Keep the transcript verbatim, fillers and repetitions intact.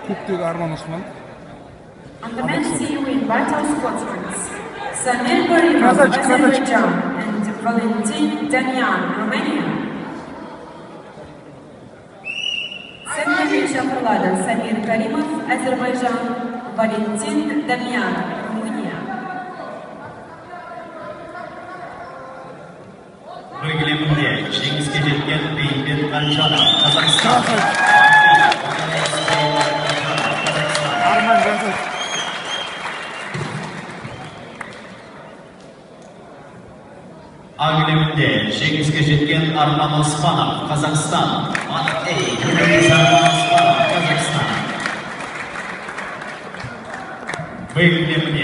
Көктегі Арман Осман. On the men's team, we invite our sportsmen, Samir Karimov of Azerbaijan and Valentin Danyan, Romania. Second шақырылады Samir Karimov, Azerbaijan, Valentin Danyan, Romania. Bölgelerinde jеңіске жеткен Бейімбет Қаншана, Қазақстан. Арман жасайды. Агілемінде жеңіске жеткен Арман Оспанов, Қазақстан. Матей, Арман Оспанов, Қазақстан. Бейімбет